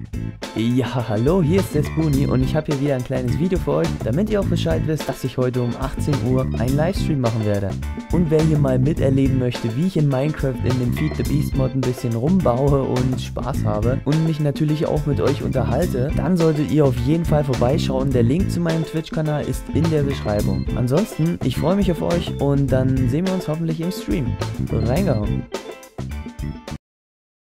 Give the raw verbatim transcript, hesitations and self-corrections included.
Ja, hallo, hier ist der Spoonie und ich habe hier wieder ein kleines Video für euch, damit ihr auch Bescheid wisst, dass ich heute um achtzehn Uhr einen Livestream machen werde. Und wer hier mal miterleben möchte, wie ich in Minecraft in dem Feed the Beast Mod ein bisschen rumbaue und Spaß habe und mich natürlich auch mit euch unterhalte, dann solltet ihr auf jeden Fall vorbeischauen. Der Link zu meinem Twitch-Kanal ist in der Beschreibung. Ansonsten, ich freue mich auf euch und dann sehen wir uns hoffentlich im Stream. Reingehauen.